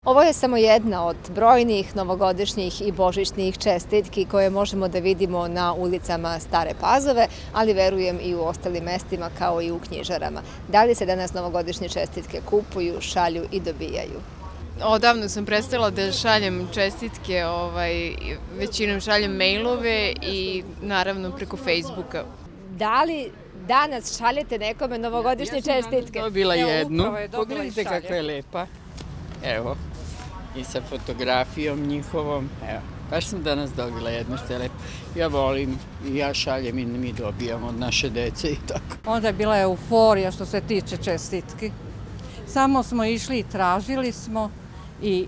Ovo je samo jedna od brojnih novogodišnjih i božićnih čestitki koje možemo da vidimo na ulicama Stare Pazove, ali verujem i u ostalim mestima kao i u knjižarama. Da li se danas novogodišnje čestitke kupuju, šalju i dobijaju? Odavno sam prestala da šaljem čestitke, većinom šaljem mailove i naravno preko Facebooka. Da li danas šaljete nekome novogodišnje čestitke? Ja sam dobila jednu. Pogledajte kakva je lepa. Evo. I sa fotografijom njihovom. Evo. Baš sam danas dobila jednu što je lepa. Ja volim i ja šaljem i mi dobijamo od naše dece i tako. Onda je bila euforija što se tiče čestitki. Samo smo išli i tražili smo i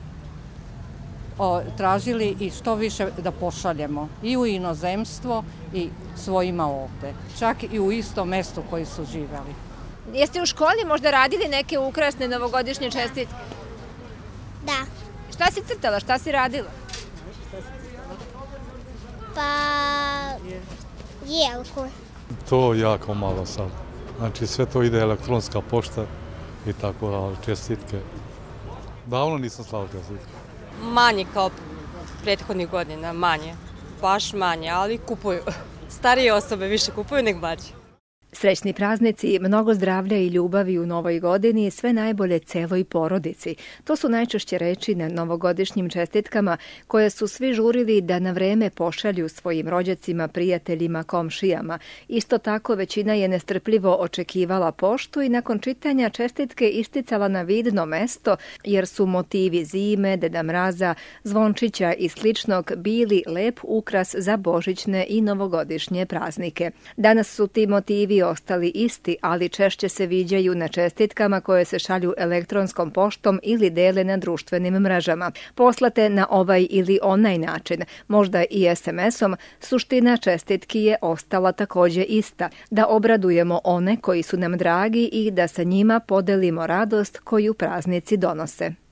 tražili i što više da pošaljemo i u inozemstvo i svojima ovde. Čak i u istom mestu koji su živeli. Jeste u školi možda radili neke ukrasne novogodišnje čestitke? Da. Šta si crtala, šta si radila? Pa, jelku. To jako malo sad. Znači sve to ide elektronska pošta i tako, ali čestitke. Davno nisam slao čestitke. Manje kao prethodnih godina, manje. Baš manje, ali kupuju. Starije osobe više kupuju nego mlađe. Srećni praznici, mnogo zdravlja i ljubavi u novoj godini i sve najbolje celoj porodici. To su najčešće reči na novogodišnjim čestitkama koje su svi žurili da na vreme pošalju svojim rođacima, prijateljima, komšijama. Isto tako većina je nestrpljivo očekivala poštu i nakon čitanja čestitke isticala na vidno mesto jer su motivi zime, Deda Mraza, zvončića i sličnog bili lep ukras za božićne i novogodišnje praznike. Danas su ti motivi ostali isti, ali češće se viđaju na čestitkama koje se šalju elektronskom poštom ili dele na društvenim mrežama. Poslate na ovaj ili onaj način, možda i SMS-om, suština čestitki je ostala takođe ista, da obradujemo one koji su nam dragi i da sa njima podelimo radost koju praznici donose.